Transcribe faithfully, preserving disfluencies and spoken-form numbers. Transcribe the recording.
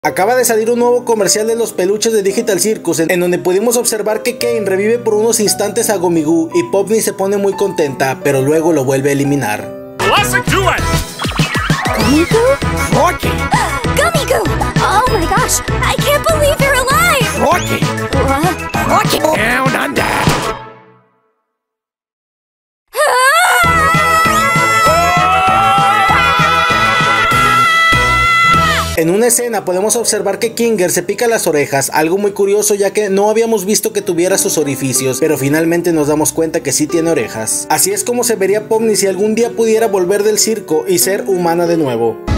Acaba de salir un nuevo comercial de los peluches de Digital Circus, en donde pudimos observar que Kane revive por unos instantes a Gummy-Goo y Popni se pone muy contenta, pero luego lo vuelve a eliminar. Gummy-Goo? Rocky! Gummy-Goo! Oh my gosh! I can't believe you're alive! Rocky! Uh, Rocky! Down under! En una escena podemos observar que Kinger se pica las orejas, algo muy curioso ya que no habíamos visto que tuviera sus orificios, pero finalmente nos damos cuenta que sí tiene orejas. Así es como se vería Popni si algún día pudiera volver del circo y ser humana de nuevo.